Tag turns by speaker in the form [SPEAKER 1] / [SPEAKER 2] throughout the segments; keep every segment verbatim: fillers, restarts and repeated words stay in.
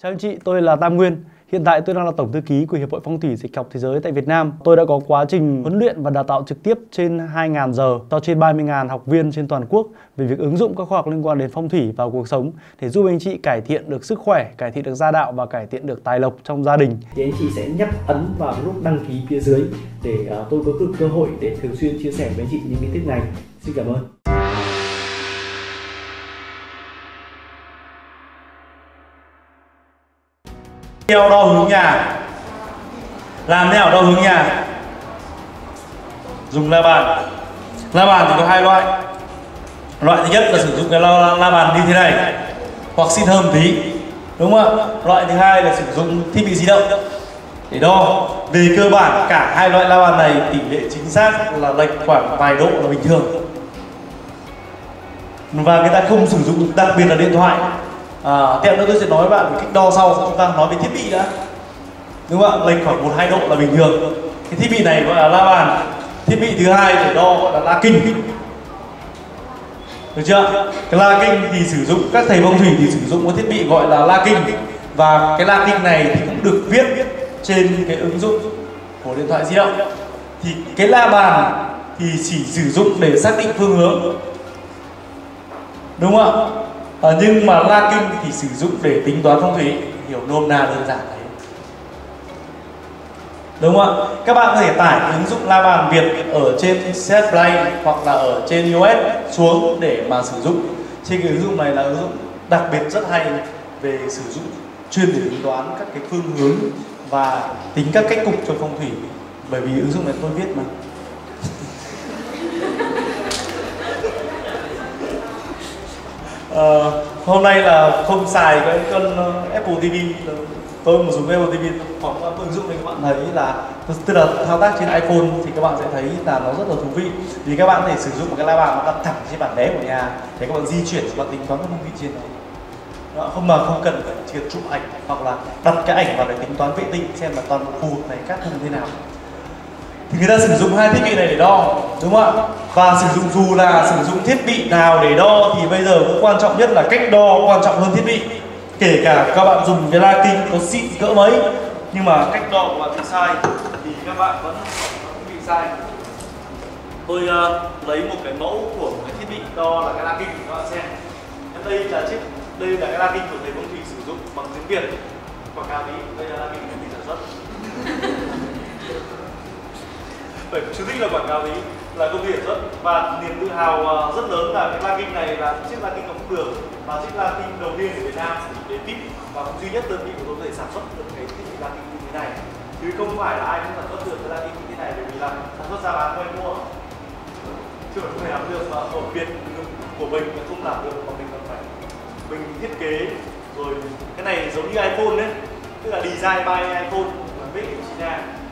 [SPEAKER 1] Chào anh chị, tôi là Tam Nguyên. Hiện tại tôi đang là Tổng thư ký của Hiệp hội Phong thủy Dịch học Thế giới tại Việt Nam. Tôi đã có quá trình huấn luyện và đào tạo trực tiếp trên hai nghìn giờ cho trên ba mươi nghìn học viên trên toàn quốc về việc ứng dụng các khoa học liên quan đến phong thủy vào cuộc sống để giúp anh chị cải thiện được sức khỏe, cải thiện được gia đạo và cải thiện được tài lộc trong gia đình.
[SPEAKER 2] Thì anh chị sẽ nhấp ấn vào nút đăng ký phía dưới để uh, tôi có được cơ hội để thường xuyên chia sẻ với anh chị những cái tip này. Xin cảm ơn.
[SPEAKER 3] Theo đo hướng nhà. Làm thế nào đo hướng nhà? Dùng la bàn. La bàn thì có hai loại. Loại thứ nhất là sử dụng cái la, la bàn như thế này, hoặc xịn hơn một tí, đúng không ạ? Loại thứ hai là sử dụng thiết bị di động để đo. Về cơ bản cả hai loại la bàn này tỷ lệ chính xác là lệch khoảng vài độ là bình thường, và người ta không sử dụng, đặc biệt là điện thoại. À, tiếp nữa tôi sẽ nói với bạn về cách đo sau. Chúng ta nói về thiết bị đã, đúng không ạ? Lệch khoảng một hai độ là bình thường. Cái thiết bị này gọi là la bàn. Thiết bị thứ hai để đo gọi là la kinh, được chưa? Cái la kinh thì sử dụng, các thầy phong thủy thì sử dụng cái thiết bị gọi là la kinh, và cái la kinh này thì cũng được viết trên cái ứng dụng của điện thoại di động. Thì cái la bàn thì chỉ sử dụng để xác định phương hướng, đúng không ạ? À, nhưng mà la kinh thì sử dụng để tính toán phong thủy, hiểu nôm na đơn giản đấy, đúng không ạ? Các bạn có thể tải ứng dụng la bàn Việt ở trên Setplay hoặc là ở trên iOS xuống để mà sử dụng. Trên cái ứng dụng này là ứng dụng đặc biệt rất hay về sử dụng chuyên để tính toán các cái phương hướng và tính các cách cục cho phong thủy, bởi vì ứng dụng này tôi viết mà. Uh, hôm nay là không xài cái con Apple ti vi, tôi mà dùng Apple ti vi hoặc ứng dụng này các bạn thấy là, tức là thao tác trên iPhone thì các bạn sẽ thấy là nó rất là thú vị, vì các bạn có thể sử dụng một cái la bàn nó đặt thẳng trên bản vẽ của nhà để các bạn di chuyển và tính toán các phong thủy trên đó. Không mà không cần phải chỉ chụp ảnh hoặc là đặt cái ảnh vào để tính toán vệ tinh xem là toàn bộ khu vực này các vùng thế nào. Thì người ta sử dụng hai thiết bị này để đo, đúng không ạ? Và sử dụng dù là sử dụng thiết bị nào để đo thì bây giờ cũng quan trọng nhất là cách đo quan trọng hơn thiết bị. Kể cả các bạn dùng cái la kinh có xịn cỡ mấy, nhưng mà cách đo của bạn bị sai thì các bạn vẫn bị sai. Tôi uh, lấy một cái mẫu của một cái thiết bị đo là cái la kinh các bạn xem. Đây là chiếc, đây là cái la kinh của thầy phong thủy sử dụng bằng tiếng Việt. Quảng cáo tí, đây là la kinh của thầy sản xuất. Phải chú thích là quảng cáo ý là công ty sản xuất, và niềm tự hào rất lớn là cái la kinh này là chiếc la kinh có phúc đường, và chiếc la kinh đầu tiên ở Việt Nam để vip và cũng duy nhất đơn vị của tôi có thể sản xuất được cái thiết bị la kinh như thế này, chứ không phải là ai cũng sản xuất được cái la kinh như thế này, bởi vì là sản xuất ra bán quay mua chứ không thể làm được, mà ở Việt của mình không làm được, mà mình còn phải mình thiết kế rồi. Cái này giống như iPhone đấy, tức là design by iPhone và viết của China.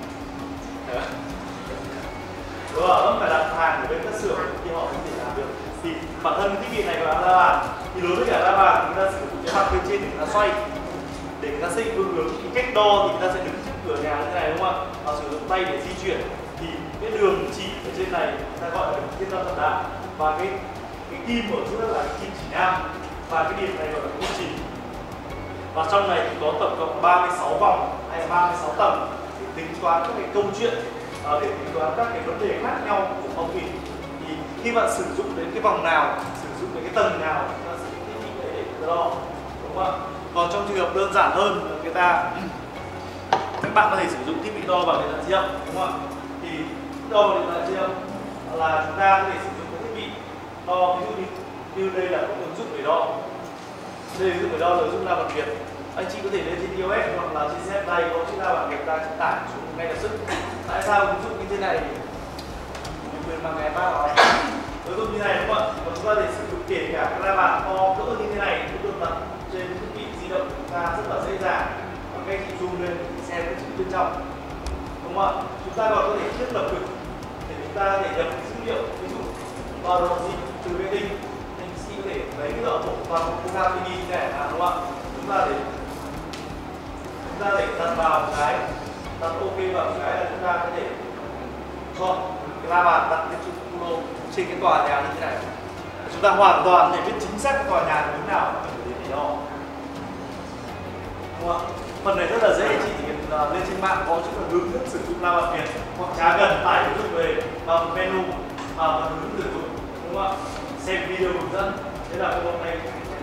[SPEAKER 3] Đúng rồi, vẫn phải đặt hàng của bên các xưởng thì họ không thể làm được. Thì bản thân thiết bị này gọi là la bàn, thì đối với cả la bàn người ta sử dụng cái mặt bên trên để người ta xoay để người ta xây phương hướng. Thì cách đo thì người ta sẽ đứng trước cửa nhà như thế này, đúng không ạ? Và sử dụng tay để di chuyển. Thì cái đường chỉ ở trên này người ta gọi là đường thiên tâm thập đạo, và cái cái kim ở giữa là cái kim chỉ nam, và cái điểm này gọi là kim chỉ. Và trong này thì có tổng cộng ba mươi sáu vòng hay là ba mươi sáu tầng để tính toán các cái câu chuyện, À, để tính toán các cái vấn đề khác nhau của phong thủy. Thì khi bạn sử dụng đến cái vòng nào, sử dụng đến cái tầng nào, chúng ta sử dụng thiết bị đấy để đo, đúng không ạ? Còn trong trường hợp đơn giản hơn, người ta các bạn có thể sử dụng thiết bị đo bằng điện thoại di động, đúng không ạ? Thì đo bằng điện thoại di động là chúng ta có thể sử dụng cái thiết bị đo, ví dụ như, như đây là một ứng dụng để đo, đây là ứng dụng để đo là ứng dụng la bàn Việt. Anh chị có thể lên trên iOS hoặc là trên Setplay có chữ la bàn Việt, ta sẽ tải xuống ngay lập tức. Tại sao ứng dụng như thế này? Mình quyền bằng cái iPad nói. Ứng dụng như này, đúng không ạ? Và chúng ta thể sử dụng kể cả cái la bàn to cỡ như thế này cũng được đặt trên thiết bị di động của chúng ta rất là dễ dàng. Bằng cách zoom lên để xem cái chữ bên trong, đúng không ạ? Chúng ta còn có thể thiết lập được để chúng ta để nhập dữ liệu, ví dụ vào độ gì từ vệ tinh, anh chị có thể lấy cái độ bộ vào một program ti vi này, đúng không ạ? Chúng ta để chúng ta để đặt vào một cái, đặt ok vào một cái là chúng ta có thể chọn cái la bàn đặt cái chữ Kulo trên cái tòa nhà như thế này. Chúng ta hoàn toàn thể biết chính xác cái tòa nhà như thế nào để để đo. đúng không ạ? Phần này rất là dễ, chị chỉ cần uh, lên trên mạng có chữ là hướng dẫn sử dụng la bàn Việt, hoặc chả cần tải ứng dụng về vào menu vào phần hướng sử dụng, đúng không ạ? Xem video hướng dẫn. Thế là hôm nay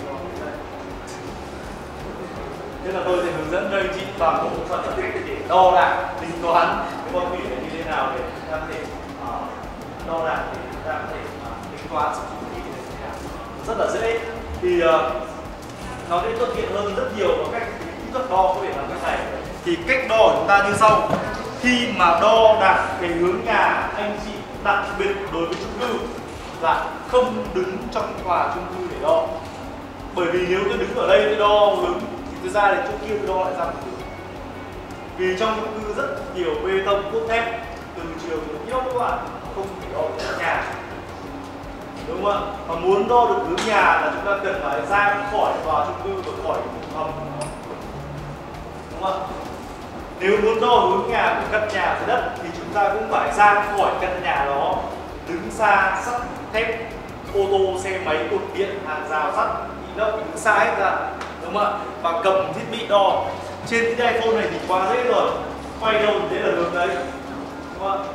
[SPEAKER 3] thế là tôi sẽ hướng dẫn cho anh chị bằng một bộ phận cách để đo đạc, tính toán cái phong thủy này như thế nào để chúng ta có thể uh, đo đạc để chúng ta có thể uh, tính toán sử dụng như thế nào. Rất là dễ. Thì uh, nó sẽ thuận tiện hơn rất nhiều và cách kỹ thuật đo có thể làm cái này. Thì cách đo của chúng ta như sau. Khi mà đo đạc cái hướng nhà, anh chị đặc biệt đối với chung cư là không đứng trong tòa chung cư để đo. Bởi vì nếu tôi đứng ở đây tôi đo hướng thì tôi ra đến chỗ kia tôi đo lại ra một thứ. Vì trong chung cư rất nhiều bê tông cốt thép từ chiều đến inox các bạn, không thể đo được nhà, đúng không ạ? Mà muốn đo được hướng nhà là chúng ta cần phải ra khỏi tòa chung cư và khỏi hầm, đúng không ạ? Nếu muốn đo hướng nhà của căn nhà dưới đất thì chúng ta cũng phải ra khỏi căn nhà đó, đứng xa sắt thép, ô tô, xe máy, cột điện, hàng rào sắt, inox, đứng xa hết ra, đúng không ạ? Và cầm thiết bị đo. Trên cái iPhone này thì quá dễ rồi, quay đâu thì đấy là hướng đấy, đúng không ạ?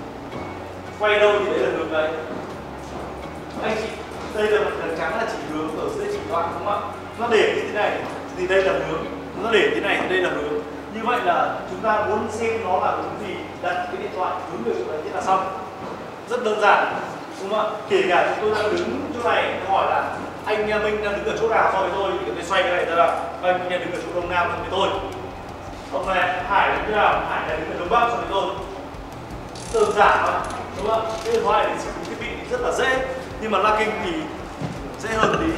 [SPEAKER 3] Quay đâu thì đấy là hướng đấy. Anh chị, đây là một lần trắng là chỉ hướng, ở dưới chỉ đoạn, đúng không ạ? Nó để như thế này thì đây là hướng, nó để thế này thì đây là hướng. Như vậy là chúng ta muốn xem nó là hướng gì, đặt cái điện thoại hướng về chỗ đấy thế là xong. Rất đơn giản, đúng không ạ? Kể cả chúng tôi đang đứng chỗ này, tôi hỏi là anh Minh đang đứng ở chỗ nào so với tôi, thì tôi xoay cái này ra là anh Minh đang đứng ở chỗ đông nam so với tôi. Ông này, Hải đứng chỗ nào? Hải đang đứng ở đông bắc so với tôi. Đơn giản thôi, đúng không ạ? Cái điện thoại thì sử dụng thiết bị rất là dễ, nhưng mà locking thì dễ hơn tí.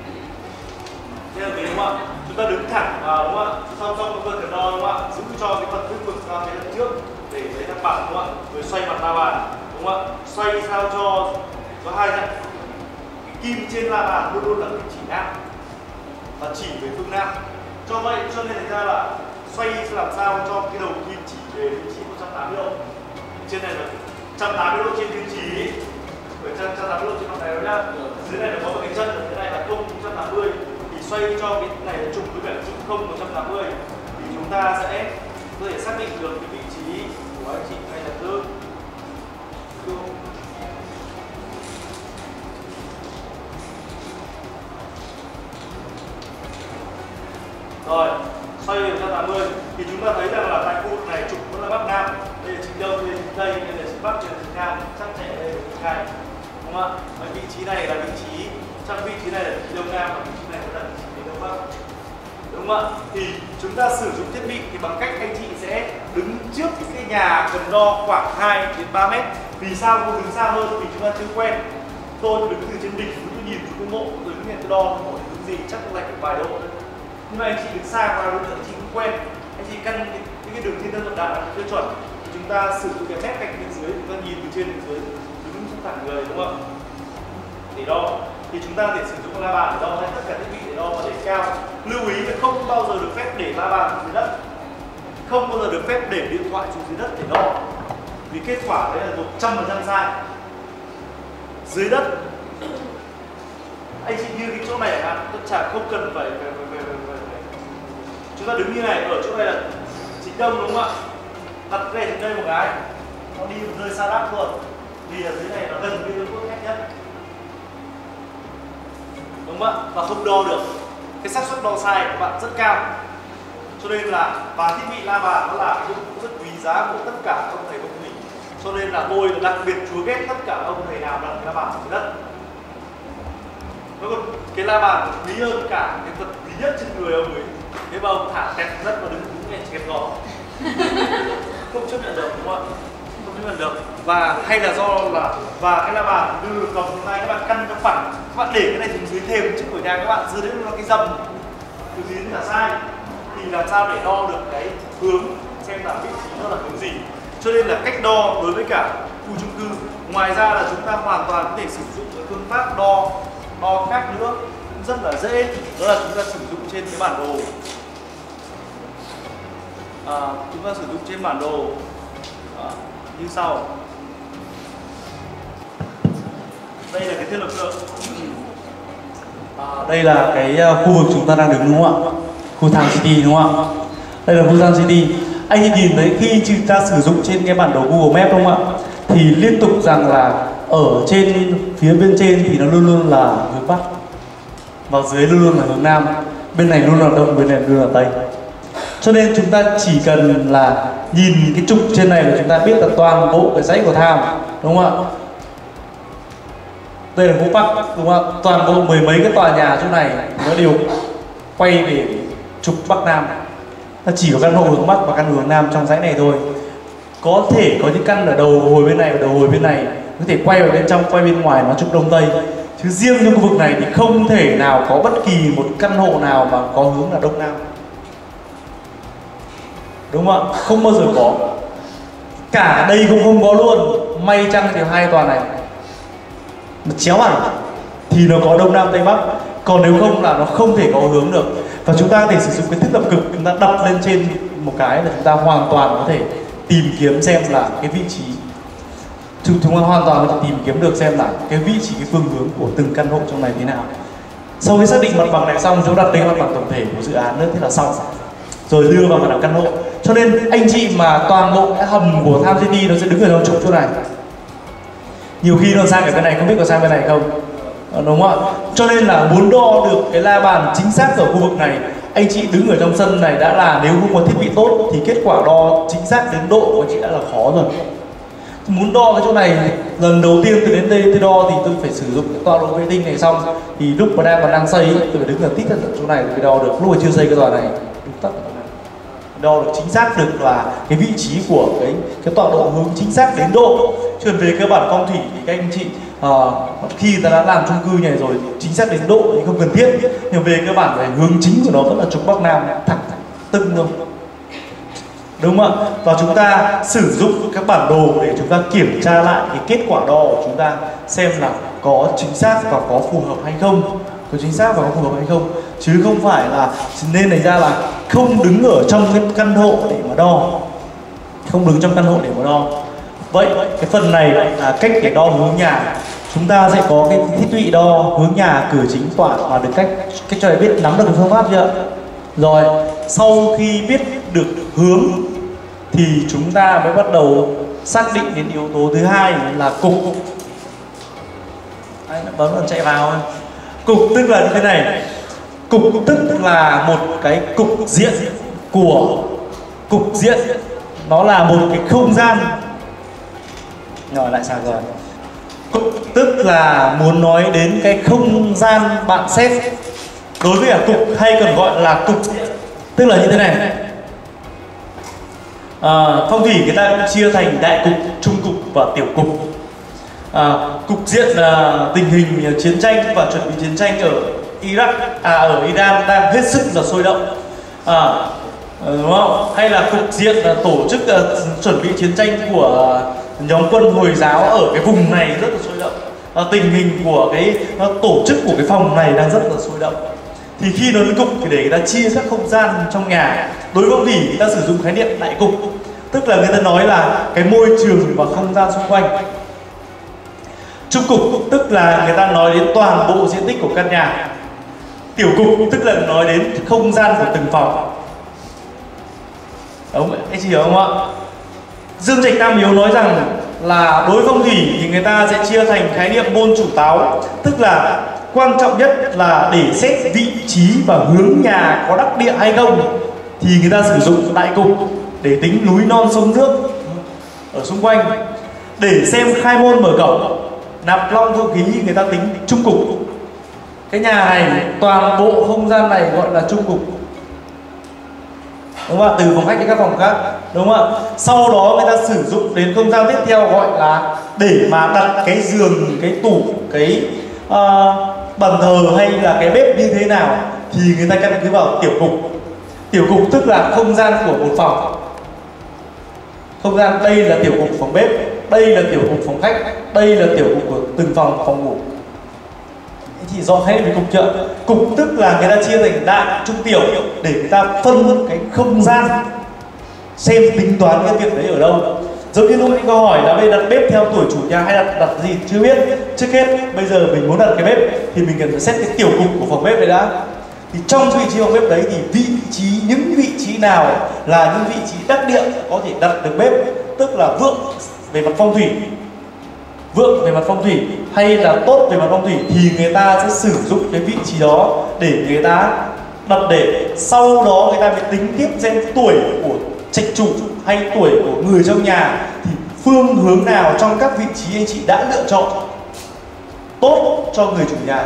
[SPEAKER 3] Dễ hơn tí, đúng không ạ? Chúng ta đứng thẳng vào, đúng không ạ? Sau trong cái cần đo, đúng không ạ? Giữ cho cái phần vững vực ra cái lần trước để lấy thăng bằng, đúng không ạ? Rồi xoay mặt la bàn, đúng không ạ? Xoay sao cho có hai dạng kim trên la bàn luôn luôn là chỉ nam và chỉ về phương nam. Cho vậy cho nên thành ra là xoay làm sao cho cái đầu kim chỉ về vị trí một trăm tám mươi độ. Trên này là một trăm tám mươi độ trên kim chỉ, một trăm tám mươi độ trên mặt này đó nhá. Dưới này là có một cái chân, ở dưới này là không một trăm tám mươi. Thì xoay cho cái này là trùng với cả trục không một trăm tám mươi thì chúng ta sẽ có thể xác định được cái vị trí của anh chị ngay lập tức. Rồi, xoay một trăm tám mươi thì chúng ta thấy rằng là tại khu vực này trục vẫn là bắc nam, đây là chính đông, đây là chính tây, đây là chính bắc, đây là chính nam, chắc chắn đây là chính hai, đúng không ạ? Và vị trí này là vị trí, trong vị trí này là vị trí đông nam và vị trí này là vị trí đông bắc, đúng không ạ? Thì chúng ta sử dụng thiết bị thì bằng cách anh chị sẽ đứng trước cái nhà cần đo khoảng hai đến ba mét. Vì sao không đứng xa hơn? Vì chúng ta chưa quen. Tôi đứng từ trên đỉnh, tôi nhìn xuống cái mộ, tôi đứng tôi đo mộ đứng gì chắc cũng lệch được vài độ thôi. Nhưng mà anh chị đứng xa qua đối tượng chị cũng quen, anh chị căn những cái đường thiên thân vận đạo là tiêu chuẩn thì chúng ta sử dụng cái mép cạnh bên dưới, chúng ta nhìn từ trên đến dưới, đứng xuống thẳng người, đúng không? Để đo thì chúng ta có thể sử dụng la bàn để đo hay tất cả thiết bị để đo và để cao. Lưu ý là không bao giờ được phép để la bàn xuống dưới đất, không bao giờ được phép để điện thoại xuống dưới đất để đo, vì kết quả đấy là một trăm phần trăm sai. Dưới đất anh chị như cái chỗ này chẳng hạn, tất cả không cần phải, phải, phải, phải, phải, phải. Chúng ta đứng như này, ở chỗ này là chính đông, đúng không ạ? Đặt cái này trên đây một cái, nó đi một nơi xa lắc luôn, vì ở dưới này nó gần như cốt thép nhất, đúng không ạ? Và không đo được, cái xác suất đo sai của các bạn rất cao. Cho nên là, và thiết bị la bàn nó là cái dụng cụ rất quý giá của tất cả ông thầy phong thủy. Cho nên là tôi đặc biệt chúa ghét tất cả ông thầy nào đặt cái la bàn xuống đất. Nó còn cái la bàn quý hơn cả cái vật quý nhất trên người ông ấy. Thế mà ông thả kẹt đất và đứng đứng này kẹp gió, không chấp nhận được, đúng không ạ? Không chấp nhận được. Và hay là do là và cái la bàn đưa cầm trong tay các bạn căn cho phẳng, các bạn để cái này xuống dưới thềm trước cửa nhà các bạn, dưới đấy là cái dầm từ dưới là sai, thì làm sao để đo được cái hướng, xem là vị trí nó là hướng gì. Cho nên là cách đo đối với cả khu chung cư, ngoài ra là chúng ta hoàn toàn có thể sử dụng cái phương pháp đo đo khác nữa cũng rất là dễ, đó là chúng ta sử dụng trên cái bản đồ. À, chúng ta sử dụng trên bản đồ à, như sau. Đây là cái thiết lập lượng. À,
[SPEAKER 4] Đây là cái khu vực chúng ta đang đứng, đúng không ạ? Khu Full-time City đúng không ạ? Đây là Full-time City. Anh chị nhìn thấy khi chúng ta sử dụng trên cái bản đồ Google Maps đúng không ạ? Thì liên tục rằng là ở trên phía bên trên thì nó luôn luôn là hướng Bắc, và dưới luôn luôn là hướng Nam, bên này luôn là Đông, bên này luôn là Tây. Cho nên chúng ta chỉ cần là nhìn cái trục trên này là chúng ta biết là toàn bộ cái dãy của Tham, đúng không ạ? Đây là hướng Bắc, đúng không ạ? Toàn bộ mười mấy cái tòa nhà chỗ này nó đều quay về trục Bắc Nam. Nó chỉ có căn hộ hướng Bắc và căn hộ hướng Nam trong dãy này thôi. Có thể có những căn ở đầu hồi bên này và đầu hồi bên này, có thể quay vào bên trong, quay bên ngoài nó trục Đông Tây. Chứ riêng trong khu vực này thì không thể nào có bất kỳ một căn hộ nào mà có hướng là Đông Nam. Đúng không ạ? Không bao giờ có. Cả đây cũng không có luôn. May chăng thì hai tòa này chéo hẳn thì nó có Đông Nam Tây Bắc. Còn nếu không là nó không thể có hướng được. Và chúng ta có thể sử dụng cái thiết lập cực, chúng ta đặt lên trên một cái là chúng ta hoàn toàn có thể tìm kiếm xem là cái vị trí, chúng chúng ta hoàn toàn có thể tìm kiếm được xem là cái vị trí, cái phương hướng của từng căn hộ trong này thế nào. Sau khi xác định mặt bằng này xong, chúng ta đặt lên mặt bằng tổng thể của dự án nữa, thế là xong rồi đưa vào mặt bằng căn hộ. Cho nên anh chị mà toàn bộ cái hầm của Tham City nó sẽ đứng ở trong trục chỗ này. Nhiều khi nó sang cái bên này không biết có sang bên này không, đúng không ạ? Cho nên là muốn đo được cái la bàn chính xác ở khu vực này, anh chị đứng ở trong sân này đã là, nếu không có thiết bị tốt thì kết quả đo chính xác đến độ của anh chị đã là khó rồi. Muốn đo cái chỗ này, lần đầu tiên tôi đến đây tôi đo thì tôi phải sử dụng cái tọa độ vệ tinh này xong, thì lúc mà đang còn đang xây tôi phải đứng ở tít ở chỗ này tôi đo được. Lúc mà chưa xây cái tòa này đúng tắt đo được chính xác được là cái vị trí của cái cái tọa độ hướng chính xác đến độ. Chứ về cơ bản phong thủy thì các anh chị à, khi ta đã làm chung cư này rồi chính xác đến độ thì không cần thiết, nhưng về cơ bản về hướng chính của nó vẫn là trục Bắc Nam thẳng tưng thôi, đúng không ạ? Và chúng ta sử dụng các bản đồ để chúng ta kiểm tra lại cái kết quả đo của chúng ta xem là có chính xác và có phù hợp hay không, có chính xác và có phù hợp hay không, chứ không phải là nên thành ra là không đứng ở trong cái căn hộ để mà đo, không đứng trong căn hộ để mà đo. Vậy cái phần này là cách để đo hướng nhà. Chúng ta sẽ có cái thiết bị đo hướng nhà, cửa chính, tọa và được cách cách cho để biết, nắm được cái phương pháp chưa? Rồi sau khi biết được hướng thì chúng ta mới bắt đầu xác định đến yếu tố thứ hai là cục. Anh bấm lần chạy vào thôi. Cục tức là như thế này. Cục tức là một cái cục diện của cục diện, nó là một cái không gian. Rồi lại sang rồi. Cục tức là muốn nói đến cái không gian bạn xét. Đối với cả cục hay còn gọi là cục diện, tức là như thế này. À, phong thủy người ta cũng chia thành đại cục, trung cục và tiểu cục. À, cục diện là tình hình chiến tranh và chuẩn bị chiến tranh ở Iraq, à ở Iran đang hết sức là sôi động, à, đúng không? Hay là cục diện là tổ chức uh, chuẩn bị chiến tranh của nhóm quân Hồi giáo ở cái vùng này rất là sôi động. À, tình hình của cái uh, tổ chức của cái phòng này đang rất là sôi động. Thì khi nó lên cục thì để người ta chia các không gian trong nhà. Đối với phong thủy người ta sử dụng khái niệm đại cục, tức là người ta nói là cái môi trường và không gian xung quanh. Trung cục tức là người ta nói đến toàn bộ diện tích của căn nhà. Tiểu cục tức là nói đến không gian của từng phòng. Đúng, anh chị hiểu không ạ? Dương Trạch Nam Hiếu nói rằng là đối với phong thủy thì người ta sẽ chia thành khái niệm môn chủ táo, tức là quan trọng nhất là để xét vị trí và hướng nhà có đắc địa hay không thì người ta sử dụng đại cục để tính núi non sông nước ở xung quanh. Để xem khai môn mở cổng, nạp long thượng khí người ta tính trung cục. Cái nhà này toàn bộ không gian này gọi là trung cục, đúng không ạ? Từ phòng khách đến các phòng khác, đúng không ạ? Sau đó người ta sử dụng đến không gian tiếp theo gọi là để mà đặt cái giường, cái tủ, cái uh, bàn thờ hay là cái bếp như thế nào thì người ta căn cứ vào tiểu cục. Tiểu cục tức là không gian của một phòng. Không gian đây là tiểu cục phòng bếp, đây là tiểu cục phòng khách, đây là tiểu cục của từng phòng phòng ngủ. Chỉ rõ hay về cục chợ. Cục tức là người ta chia thành đại, trung, tiểu để người ta phân cái không gian, xem tính toán cái việc đấy ở đâu. Giống như lúc anh có hỏi là bây đặt bếp theo tuổi chủ nhà hay đặt đặt gì chưa biết. Trước hết bây giờ mình muốn đặt cái bếp thì mình cần phải xét cái tiểu cục của phòng bếp này đã. Thì trong vị trí phòng bếp đấy thì vị trí những vị trí nào là những vị trí đắc địa có thể đặt được bếp, tức là vượng về mặt phong thủy, vượng về mặt phong thủy hay là tốt về mặt phong thủy, thì người ta sẽ sử dụng cái vị trí đó để người ta đặt, để sau đó người ta mới tính tiếp xem tuổi của trạch chủ hay tuổi của người trong nhà thì phương hướng nào trong các vị trí anh chị đã lựa chọn tốt cho người chủ nhà.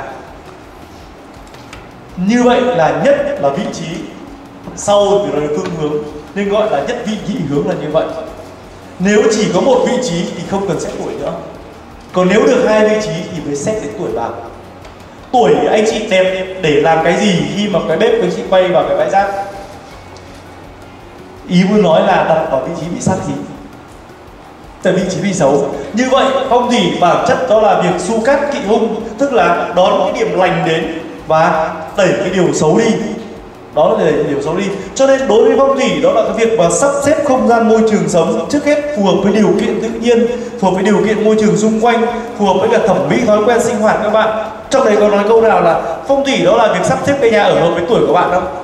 [SPEAKER 4] Như vậy là nhất là vị trí, sau thì nói phương hướng, nên gọi là nhất vị nhị hướng là như vậy. Nếu chỉ có một vị trí thì không cần xét tuổi nữa, còn nếu được hai vị trí thì mới xét đến tuổi vào. Tuổi anh chị đẹp để làm cái gì khi mà cái bếp của anh chị quay vào cái bãi rác? Ý muốn nói là đặt ở vị trí bị sát khí, tại vị trí bị xấu. Như vậy phong thủy bản chất đó là việc xu cát kỵ hung, tức là đón cái điểm lành đến và đẩy cái điều xấu đi. Đó là đẩy điều xấu đi. Cho nên đối với phong thủy đó là cái việc mà sắp xếp không gian môi trường sống trước hết phù hợp với điều kiện tự nhiên, phù hợp với điều kiện môi trường xung quanh, phù hợp với cả thẩm mỹ thói quen sinh hoạt các bạn. Trong đấy có nói câu nào là phong thủy đó là việc sắp xếp cái nhà ở hợp với tuổi của bạn không?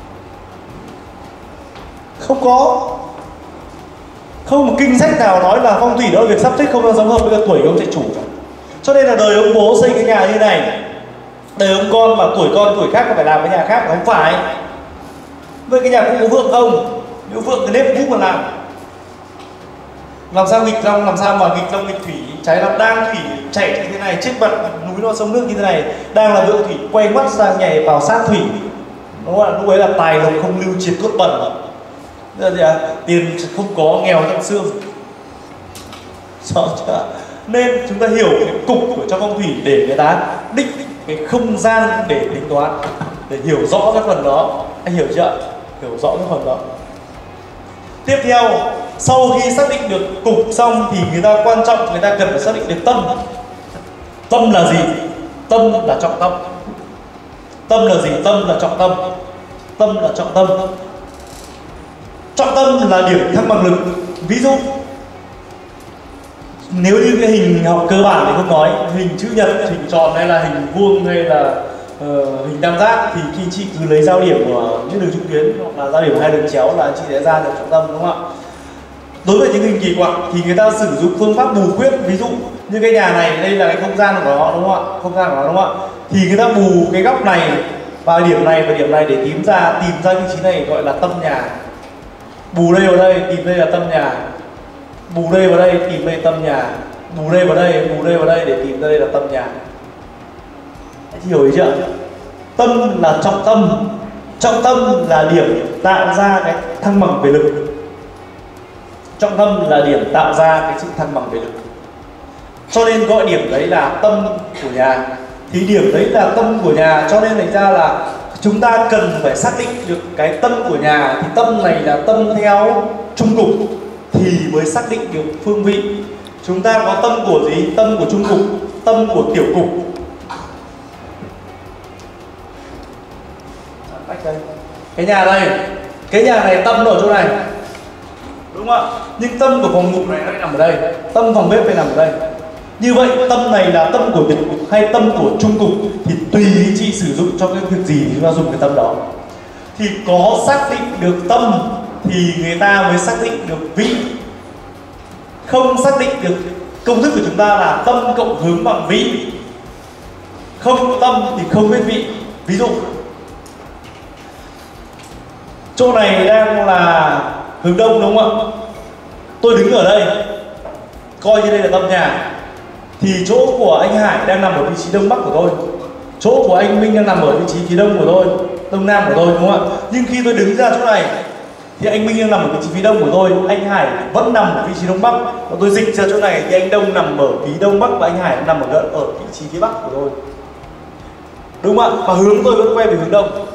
[SPEAKER 4] Không có. Không một kinh sách nào nói là phong thủy đó là việc sắp xếp không gian sống hợp với cả tuổi của ông trạch chủ. Cho nên là đời ông bố xây cái nhà như này, đời ông con mà tuổi con tuổi khác phải làm cái nhà khác, không phải. Vậy cái nhà cũng có vượng không? Nếu vượng cái nếp cũng mà làm. Làm sao nghịch long, làm sao mà nghịch long nghịch thủy, trái làm đang thủy chạy như thế này, trước mặt núi non sông nước như thế này, đang là vượng thủy quay mắt sang nhảy vào sát thủy. Đúng không ạ? Lúc ấy là tài lộc không lưu, triệt cốt bẩn. Giờ thì à, tiền không có, nghèo trong xương. Rõ chưa? Nên chúng ta hiểu cái cục của trong phong thủy để người ta định cái không gian để tính toán, để hiểu rõ cái phần đó. Anh hiểu chưa? Hiểu rõ cái phần đó. Tiếp theo, sau khi xác định được cục xong thì người ta quan trọng, người ta cần phải xác định được tâm. Tâm là gì? Tâm là trọng tâm. Tâm là gì? Tâm là trọng tâm. Tâm là trọng tâm. Trọng tâm là điểm thăng bằng lực. Ví dụ nếu như cái hình học cơ bản thì không nói, hình chữ nhật, hình tròn hay là hình vuông hay là uh, hình tam giác thì khi chị cứ lấy giao điểm của những đường trung tuyến hoặc là giao điểm hai đường chéo là chị sẽ ra được trọng tâm, đúng không ạ? Đối với những hình kỳ quặc thì người ta sử dụng phương pháp bù khuyết. Ví dụ như cái nhà này, đây là cái không gian của nó, đúng không ạ? Không gian của nó, đúng không ạ? Thì người ta bù cái góc này và điểm này và điểm này để tìm ra tìm ra vị trí này gọi là tâm nhà. Bù đây vào đây tìm đây là tâm nhà, bù đây vào đây tìm đây tâm nhà, bù đây vào đây, bù đây vào đây để tìm đây là tâm nhà. Anh hiểu ý chưa? Tâm là trọng tâm. Trọng tâm là điểm tạo ra cái thăng bằng về lực. Trọng tâm là điểm tạo ra cái sự thăng bằng về lực. Cho nên gọi điểm đấy là tâm của nhà. Thì điểm đấy là tâm của nhà, cho nên thành ra là chúng ta cần phải xác định được cái tâm của nhà. Thì tâm này là tâm theo trung cục thì mới xác định được phương vị. Chúng ta có tâm của gì? Tâm của trung cục, tâm của tiểu cục. Cái nhà này, cái nhà này tâm ở chỗ này, đúng không ạ? Nhưng tâm của phòng ngủ này nó nằm ở đây, tâm phòng bếp phải nằm ở đây. Như vậy tâm này là tâm của biệt cục hay tâm của trung cục thì tùy chị sử dụng cho cái việc gì thì chúng ta dùng cái tâm đó. Thì có xác định được tâm thì người ta mới xác định được vị. Không xác định được, công thức của chúng ta là tâm cộng hướng bằng vị. Không có tâm thì không biết vị. Ví dụ chỗ này đang là hướng đông, đúng không ạ? Tôi đứng ở đây, coi như đây là tâm nhà. Thì chỗ của anh Hải đang nằm ở vị trí đông bắc của tôi, chỗ của anh Minh đang nằm ở vị trí phía đông của tôi, đông nam của tôi, đúng không ạ? Nhưng khi tôi đứng ra chỗ này thì anh Minh đang nằm ở vị trí phía đông của tôi, anh Hải vẫn nằm ở vị trí đông bắc. Và tôi dịch ra chỗ này thì anh Đông nằm ở phía đông bắc và anh Hải nằm ở gần ở vị trí phía bắc của tôi, đúng không ạ? Và hướng tôi vẫn quay về hướng đông,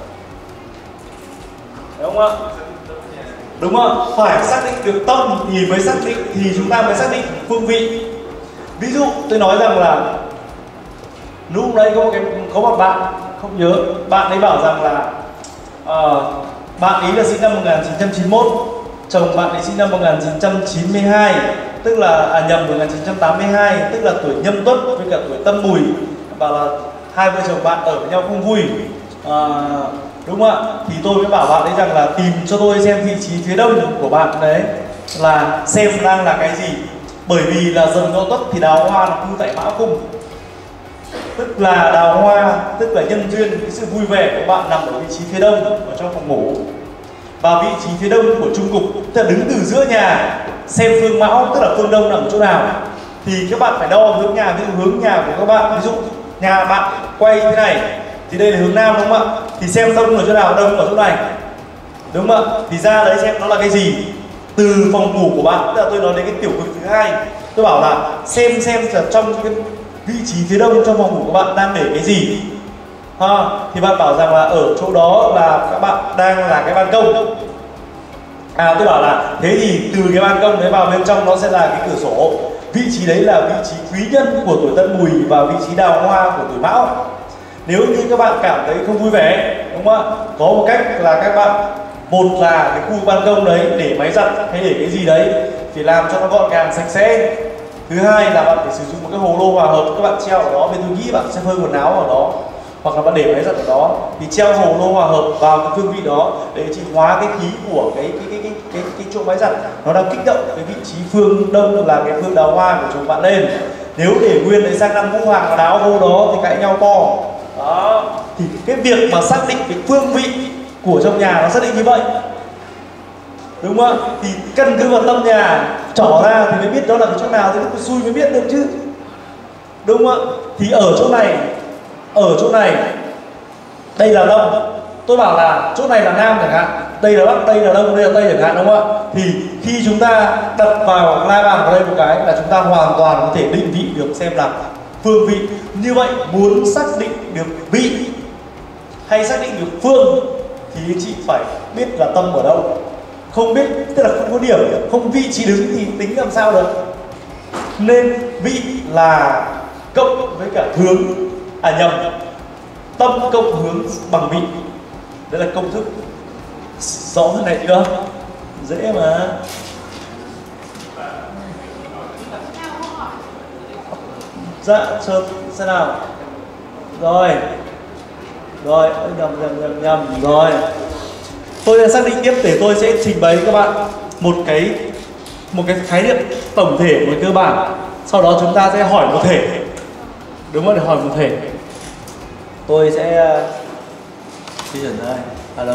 [SPEAKER 4] đúng không ạ? Đúng không ạ? Phải xác định được tâm thì mới xác định, thì chúng ta mới xác định phương vị. Ví dụ tôi nói rằng là lúc đấy có một cái có một bạn không nhớ, bạn ấy bảo rằng là uh, bạn ấy là sinh năm một nghìn chín trăm chín mươi mốt, chồng bạn ấy sinh năm một nghìn chín trăm chín mươi hai, tức là à nhầm một nghìn chín trăm tám mươi hai, tức là tuổi Nhâm Tuất với cả tuổi Tân Mùi. Bảo là hai vợ chồng bạn ở với nhau không vui, À, đúng không ạ? Thì tôi mới bảo bạn ấy rằng là tìm cho tôi xem vị trí phía đông của bạn đấy là xem đang là cái gì. Bởi vì là dần cao tốc thì đào hoa là cư tại Mão Cung, tức là đào hoa, tức là nhân duyên, cái sự vui vẻ của bạn nằm ở vị trí phía đông ở trong phòng ngủ. Và vị trí phía đông của trung cục, tức là đứng từ giữa nhà xem phương Mão, tức là phương đông nằm chỗ nào, thì các bạn phải đo hướng nhà. Ví dụ hướng nhà của các bạn, ví dụ nhà bạn quay thế này thì đây là hướng nam, đúng không ạ? Thì xem đông ở chỗ nào, đông ở chỗ này, đúng không ạ? Thì ra đấy xem nó là cái gì. Từ phòng ngủ của bạn, tức là tôi nói đến cái tiểu cực thứ hai, tôi bảo là xem xem là trong cái vị trí phía đông trong phòng ngủ của bạn đang để cái gì. Ha, thì bạn bảo rằng là ở chỗ đó là các bạn đang là cái ban công. À, tôi bảo là thế thì từ cái ban công đấy vào bên trong nó sẽ là cái cửa sổ. Vị trí đấy là vị trí quý nhân của tuổi Tân Mùi và vị trí đào hoa của tuổi Mão. Nếu như các bạn cảm thấy không vui vẻ, đúng không ạ? Có một cách là các bạn, một là cái khu ban công đấy để máy giặt hay để cái gì đấy phải làm cho nó gọn gàng sạch sẽ. Thứ hai là bạn phải sử dụng một cái hồ lô hòa hợp, các bạn treo ở đó, bên tôi nghĩ bạn sẽ phơi quần áo ở đó, hoặc là bạn để máy giặt ở đó, thì treo hồ lô hòa hợp vào cái phương vị đó để chỉ hóa cái khí của cái cái cái cái cái, cái chỗ máy giặt nó đang kích động cái vị trí phương đông là cái phương đào hoa của chúng bạn lên. Nếu để nguyên đấy sang năm Vũ Hoàng và đáo vô đó thì cãi nhau to. Đó, thì cái việc mà xác định cái phương vị của trong nhà nó xác định như vậy, đúng không ạ? Thì căn cứ vào tâm nhà trỏ ra thì mới biết đó là cái chỗ nào, thì lúc xui mới biết được chứ, đúng không ạ? Thì ở chỗ này, ở chỗ này đây là đông, tôi bảo là chỗ này là nam chẳng hạn, đây là bắc, đây là đông, đây là tây chẳng hạn, đúng không ạ? Thì khi chúng ta đặt vào la bàn vào đây một cái là chúng ta hoàn toàn có thể định vị được xem là phương vị. Như vậy muốn xác định được vị hay xác định được phương thì chị phải biết là tâm ở đâu. Không biết, tức là không có điểm, không vị trí đứng thì tính làm sao được. Nên vị là cộng với cả hướng, à nhầm, tâm cộng hướng bằng vị. Đấy là công thức. Rõ hơn này chưa? Dễ mà. Dạ, sơ xem nào. Rồi. Rồi, nhầm nhầm nhầm nhầm rồi. Tôi sẽ xác định tiếp để tôi sẽ trình bày các bạn một cái một cái khái niệm tổng thể, một cơ bản. Sau đó chúng ta sẽ hỏi một thể. Đúng không? Để hỏi một thể. Tôi sẽ di chuyển ra đây. Alo.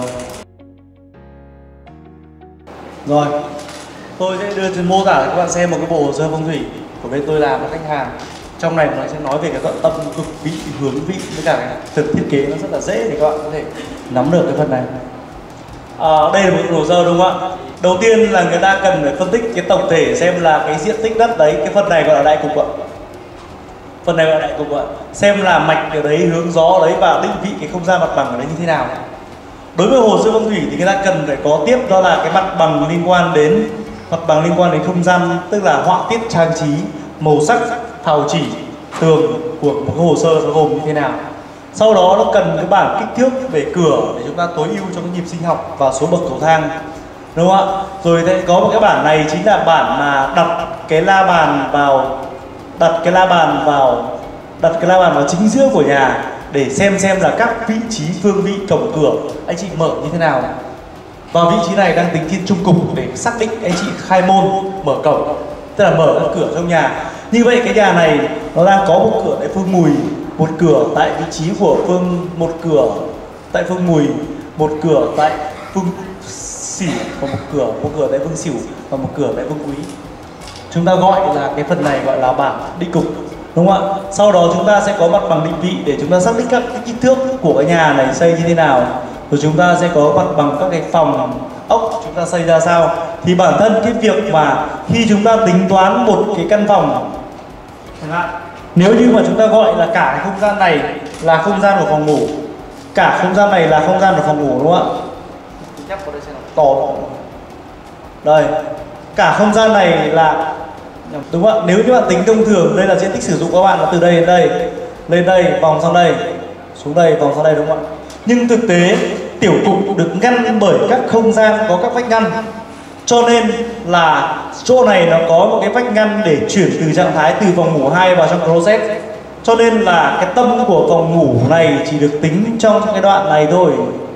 [SPEAKER 4] Rồi. Tôi sẽ đưa trên mô tả cho các bạn xem một cái bộ hồ sơ phong thủy của bên tôi làm với khách hàng. Trong này nó sẽ nói về cái tận tâm, cực vị, hướng vị với cả cái thực thiết kế nó rất là dễ để các bạn có thể nắm được cái phần này. À, đây là một hồ sơ, đúng không ạ? Đầu tiên là người ta cần phải phân tích cái tổng thể xem là cái diện tích đất đấy, cái phần này gọi là đại cục ạ. Phần này gọi là đại cục ạ. Xem là mạch ở đấy, hướng gió đấy và định vị cái không gian mặt bằng ở đấy như thế nào. Đối với hồ sơ phong thủy thì người ta cần phải có tiếp đó là cái mặt bằng liên quan đến mặt bằng liên quan đến không gian, tức là họa tiết trang trí, màu sắc, thảo chỉ, tường của một cái hồ sơ nó gồm như thế nào. Sau đó nó cần cái bản kích thước về cửa để chúng ta tối ưu cho cái nhịp sinh học và số bậc cầu thang, đúng không ạ? Rồi thì có một cái bản này chính là bản mà đặt cái la bàn vào đặt cái la bàn vào đặt cái la bàn vào chính giữa của nhà để xem xem là các vị trí phương vị cổng cửa anh chị mở như thế nào. Và vị trí này đang tính thiên trung cục để xác định anh chị khai môn mở cổng, tức là mở các cửa trong nhà. Như vậy cái nhà này nó đang có một cửa tại phương Mùi, một cửa tại vị trí của phương một cửa tại phương Mùi, một cửa tại phương Sửu, và một cửa một cửa tại phương Sửu và một cửa tại phương Quý. Chúng ta gọi là cái phần này gọi là bản định cục, đúng không ạ? Sau đó chúng ta sẽ có mặt bằng định vị để chúng ta xác định các cái kích thước của cái nhà này xây như thế nào. Rồi chúng ta sẽ có mặt bằng các cái phòng ốc chúng ta xây ra sao. Thì bản thân cái việc mà khi chúng ta tính toán một cái căn phòng, nếu như mà chúng ta gọi là cả cái không gian này là không gian của phòng ngủ, cả không gian này là không gian của phòng ngủ, đúng không ạ? To đây, cả không gian này là, đúng không ạ? Nếu như bạn tính thông thường, đây là diện tích sử dụng các bạn là từ đây đến đây, lên đây, vòng sang đây, xuống đây, vòng sang đây, đúng không ạ? Nhưng thực tế tiểu cục được ngăn bởi các không gian có các vách ngăn, cho nên là chỗ này nó có một cái vách ngăn để chuyển từ trạng thái từ phòng ngủ hai vào trong closet. Cho nên là cái tâm của phòng ngủ này chỉ được tính trong cái đoạn này thôi,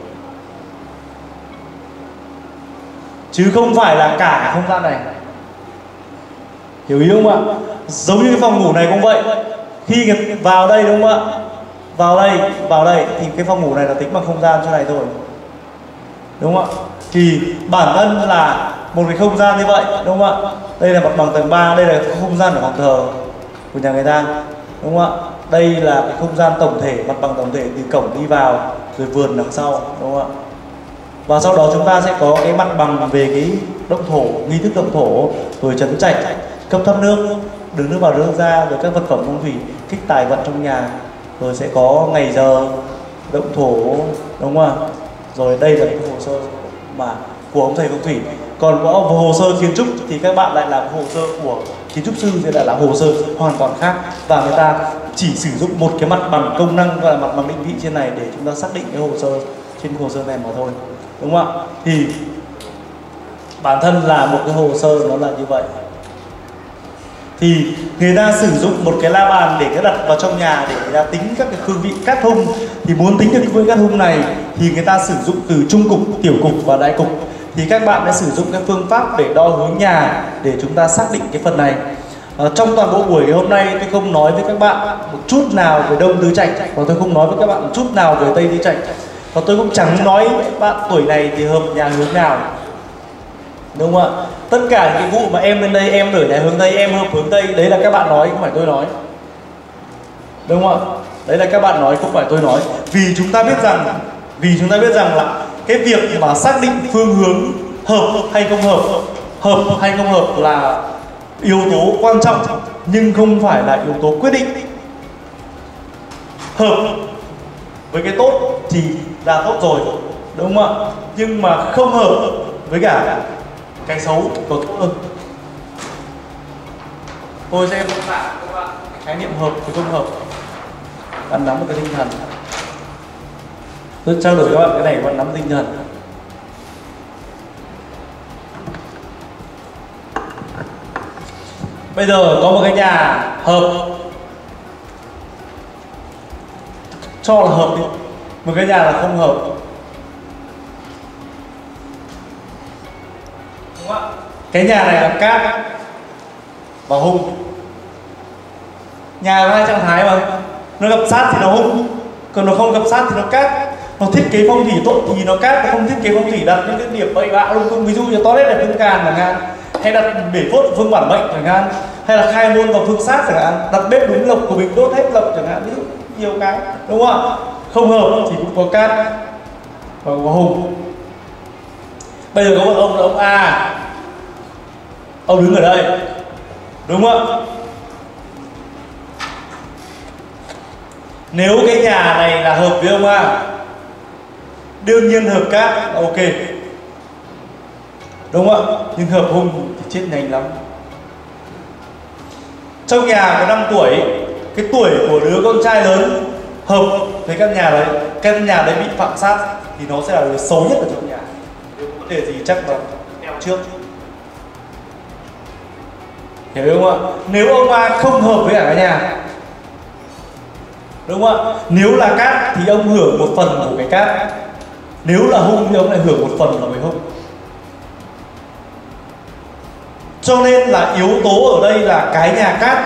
[SPEAKER 4] chứ không phải là cả không gian này. Hiểu ý không ạ? Giống như cái phòng ngủ này cũng vậy. Khi người vào đây đúng không ạ? Vào đây, vào đây thì cái phòng ngủ này là tính bằng không gian chỗ này thôi. Đúng không ạ? Thì bản thân là một cái không gian như vậy, đúng không ạ? Đây là mặt bằng tầng ba, đây là không gian của phòng thờ của nhà người ta. Đúng không ạ? Đây là cái không gian tổng thể, mặt bằng tổng thể từ cổng đi vào rồi vườn đằng sau, đúng không ạ? Và sau đó chúng ta sẽ có cái mặt bằng về cái động thổ, nghi thức động thổ, rồi trấn trạch, cấp thoát nước, đường nước vào đường nước ra, rồi các vật phẩm phong thủy, kích tài vận trong nhà, rồi sẽ có ngày giờ động thổ, đúng không ạ? Rồi đây là cái hồ sơ mà của ông thầy phong thủy. Còn có hồ sơ kiến trúc thì các bạn lại làm hồ sơ của kiến trúc sư, thì lại là hồ sơ hoàn toàn khác, và người ta chỉ sử dụng một cái mặt bằng công năng gọi là mặt bằng định vị trên này để chúng ta xác định cái hồ sơ trên hồ sơ này mà thôi, đúng không ạ? Thì bản thân là một cái hồ sơ nó là như vậy. Thì người ta sử dụng một cái la bàn để cái đặt vào trong nhà để người ta tính các cái cương vị cát hung. Thì muốn tính được cái cương cát hung này thì người ta sử dụng từ trung cục, tiểu cục và đại cục. Thì các bạn sẽ sử dụng cái phương pháp để đo hướng nhà để chúng ta xác định cái phần này. À, trong toàn bộ buổi hôm nay tôi không nói với các bạn một chút nào về đông tứ trạch, và tôi không nói với các bạn một chút nào về tây tứ trạch, và tôi cũng chẳng nói với bạn tuổi này thì hợp nhà hướng nào, đúng không ạ? Tất cả những cái vụ mà em lên đây em ở nhà hướng tây, em hợp hướng tây, đấy là các bạn nói, không phải tôi nói, đúng không ạ? Đấy là các bạn nói, không phải tôi nói. Vì chúng ta biết rằng vì chúng ta biết rằng là cái việc mà xác định phương hướng hợp hay không hợp, hợp hay không hợp là yếu tố quan trọng, nhưng không phải là yếu tố quyết định. Hợp với cái tốt thì là tốt rồi, đúng không ạ? Nhưng mà không hợp với cả cái xấu có tốt hơn. Tôi sẽ mô tả các bạn khái niệm hợp với không hợp, bạn nắm một cái tinh thần. Tôi trao đổi các bạn cái này, bạn nắm tinh thần. Bây giờ có một cái nhà hợp, cho là hợp đi, một cái nhà là không hợp, đúng không ạ? Cái nhà này là cát và hung. Nhà có hai trạng thái mà, nó gặp sát thì nó hung, còn nó không gặp sát thì nó cát. Nó thiết kế phong thủy tốt thì nó cát, nó không thiết kế phong thủy đặt những cái điểm bậy bạ lung tung, ví dụ như toilet là phương càn chẳng hạn, hay đặt bể phốt phương bản mệnh chẳng hạn, hay là khai môn vào phương sát chẳng hạn, đặt bếp đúng lộc của mình đốt hết lộc chẳng hạn, ví dụ nhiều cái, đúng không ạ? Không hợp thì cũng có cát và có hùng. Bây giờ có một ông là ông A, ông đứng ở đây, đúng không ạ? Nếu cái nhà này là hợp với ông A, đương nhiên hợp cát là ok, đúng không ạ? Nhưng hợp hung thì chết nhanh lắm. Trong nhà có năm tuổi, cái tuổi của đứa con trai lớn hợp với căn nhà đấy, căn nhà đấy bị phạm sát thì nó sẽ là đứa xấu nhất ở trong nhà. Nếu có vấn đề gì chắc là đeo trước. Hiểu không ạ? Nếu ông A không hợp với cả cái nhà, đúng không ạ? Nếu là cát thì ông hưởng một phần của cái cát, nếu là hung thì ông lại hưởng một phần của cái hung. Cho nên là yếu tố ở đây là cái nhà cát,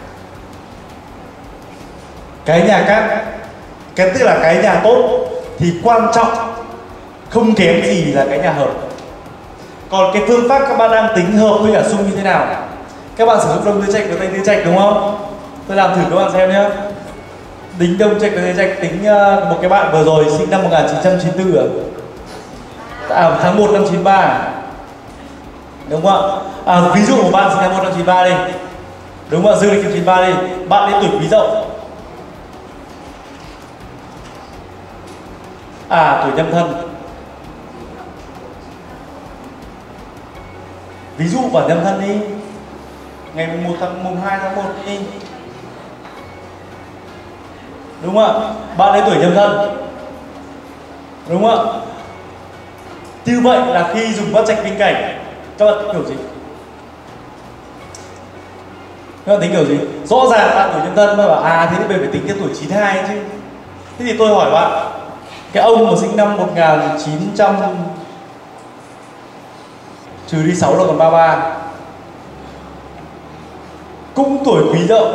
[SPEAKER 4] cái nhà cát, cái tức là cái nhà tốt thì quan trọng không kém gì là cái nhà hợp. Còn cái phương pháp các bạn đang tính hợp với cả xung như thế nào? Các bạn sử dụng đông tứ trạch và tây tứ trạch, đúng không? Tôi làm thử các bạn xem nhé. Tính đông trạch và tây trạch, tính uh, một cái bạn vừa rồi sinh năm một nghìn chín trăm chín mươi tư à? À, tháng một năm chín ba, đúng không ạ? À, ví dụ một bạn sinh năm một nghìn chín trăm chín mươi ba đi, đúng không ạ? Dương lịch chín mươi ba đi, bạn ấy tuổi Quý Dậu, à tuổi Nhâm Thân, ví dụ vào Nhâm Thân đi, ngày mùng một tháng mùng hai tháng một đi, đúng không ạ? Bạn ấy tuổi Nhâm Thân, đúng không ạ? Như vậy là khi dùng bát trạch minh cảnh, các bạn hiểu gì? Các bạn tính kiểu gì? Rõ ràng bạn tuổi nhâm thân mà bảo à thế thì mình phải tính cái tuổi chín hai chứ. Thế thì tôi hỏi bạn, cái ông mà sinh năm một nghìn chín trăm trừ đi sáu là còn ba mươi ba, cũng tuổi Quý Dậu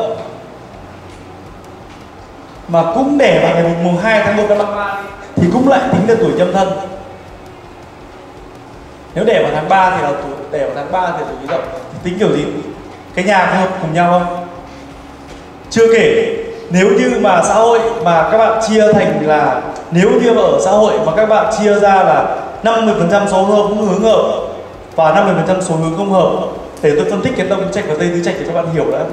[SPEAKER 4] mà cũng đẻ vào ngày mùng hai tháng một năm ba mươi ba thì cũng lại tính là tuổi nhâm thân. Nếu đẻ vào tháng ba thì là tuổi đẻ vào tháng ba thì là tuổi Quý Dậu, thì tính kiểu gì? Cái nhà có hợp cùng nhau không? Chưa kể nếu như mà xã hội mà các bạn chia thành là, nếu như mà ở xã hội mà các bạn chia ra là năm mươi phần trăm số hướng hướng hợp và năm mươi phần trăm số hướng không hợp, để tôi phân tích cái Đông Trạch và Tây Tứ Trạch để các bạn hiểu đã.